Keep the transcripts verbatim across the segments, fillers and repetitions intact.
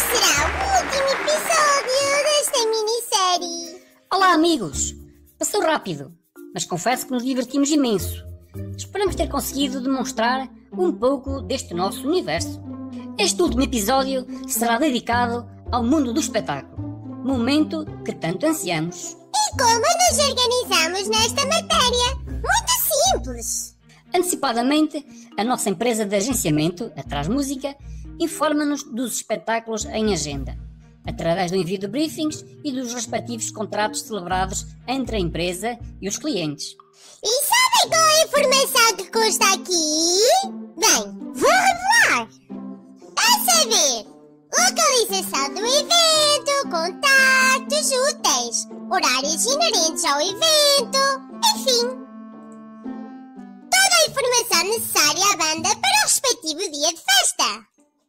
será o último episódio desta minissérie. Olá amigos! Passou rápido, mas confesso que nos divertimos imenso. Esperamos ter conseguido demonstrar um pouco deste nosso universo. Este último episódio será dedicado ao mundo do espetáculo, momento que tanto ansiamos. E como nos organizamos nesta matéria? Muito simples! Antecipadamente, a nossa empresa de agenciamento, Atrás Música, informa-nos dos espetáculos em agenda, através do envio de briefings e dos respectivos contratos celebrados entre a empresa e os clientes. E sabem qual é a informação que consta aqui? Bem, vou revelar! A saber, localização do evento, contactos úteis, horários inerentes ao evento, enfim. Toda a informação necessária à banda para o respectivo dia de festa.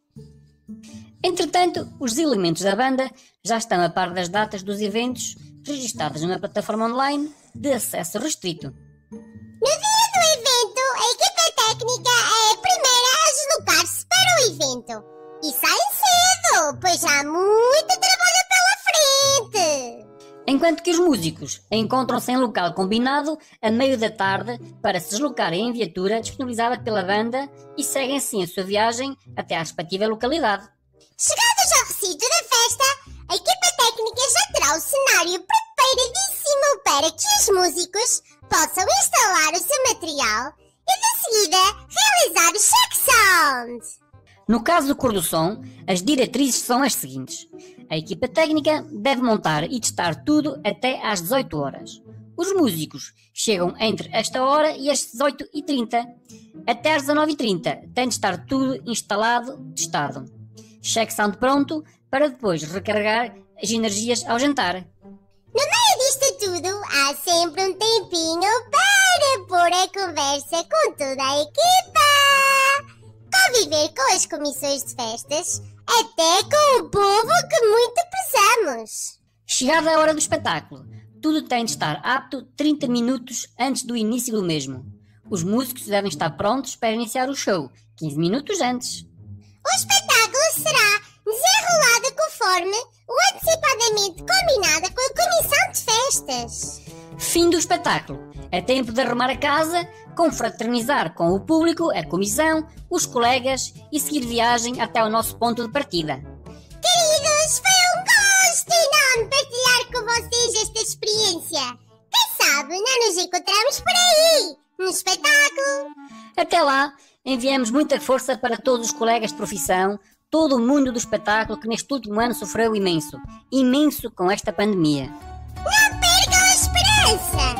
Entretanto, os elementos da banda já estão a par das datas dos eventos registados numa plataforma online de acesso restrito. No dia do evento, a equipa técnica é a primeira a deslocar-se para o evento. E sai cedo, pois há muito trabalho pela frente. Enquanto que os músicos encontram-se em local combinado a meio da tarde para se deslocarem em viatura disponibilizada pela banda e seguem assim a sua viagem até à respectiva localidade. Chegados ao recinto da festa, a equipa técnica já terá o cenário preparadíssimo para que os músicos possam instalar o seu material e de seguida realizar o check sound. No caso do Cor do Som, as diretrizes são as seguintes. A equipa técnica deve montar e testar tudo até às dezoito horas. Os músicos chegam entre esta hora e as dezoito e trinta. Até às dezanove e trinta tem de estar tudo instalado, testado. Check sound pronto para depois recarregar as energias ao jantar. No meio disto tudo, há sempre um tempinho para pôr a conversa com toda a equipa. Conviver com as comissões de festas, até com o povo que muito prezamos. Chegada a hora do espetáculo, tudo tem de estar apto trinta minutos antes do início do mesmo. Os músicos devem estar prontos para iniciar o show, quinze minutos antes. O espetáculo será desenrolado conforme o antecipadamente combinado com a comissão de festas. Fim do espetáculo. É tempo de arrumar a casa, confraternizar com o público, a comissão, os colegas e seguir viagem até ao nosso ponto de partida. Queridos, foi um gosto enorme partilhar com vocês esta experiência. Quem sabe não nos encontramos por aí, no espetáculo. Até lá, enviamos muita força para todos os colegas de profissão, todo o mundo do espetáculo que neste último ano sofreu imenso, imenso com esta pandemia. Não percam a esperança!